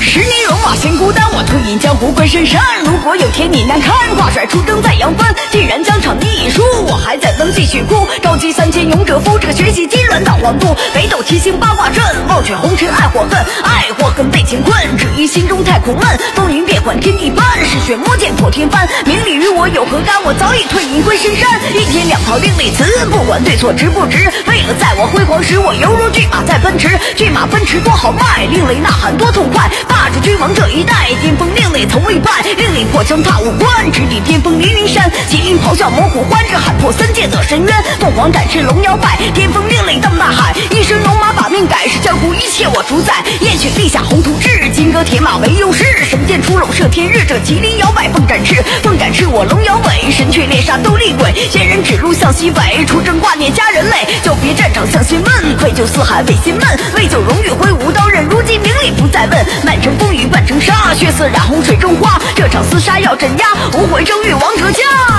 10年戎马先孤单，我退隐江湖归深山。如果有天你难堪，挂帅出征再扬帆。既然疆场你输，我还在能继续哭。召集3000勇者夫，这个学习金銮挡皇都。北斗七星八卦阵，忘却红尘爱或恨，爱或恨被乾困，只因心中太苦闷。风云变幻天地般，嗜血魔剑破天翻。名利与我有何干？我早已退隐归深山。1天2套另类词，不管对错值不值。为了在我辉煌时，我犹如骏马在奔驰。骏马奔驰多豪迈，另类呐喊多痛快。霸主君王这一代，巅峰另类从未败。另类破枪踏五关，直抵巅峰凌云山。麒麟咆哮猛虎欢，这喊破3界的深渊。凤凰展翅龙摇摆，巅峰另类当大海。一身戎马把命改，是江湖一切我主宰。燕雪立下宏图志，金戈铁马为优势。神剑出笼射天日，这麒麟摇摆凤展翅。凤展翅我龙摇尾，神雀猎杀斗厉鬼。仙人指路向西北，出征挂念家人泪。就别战场向心问，愧疚四海为心闷。为救荣誉挥舞刀刃，如今名利不再问。漫城风雨半城沙，血色染红水中花。这场厮杀要镇压，无悔征与王者家。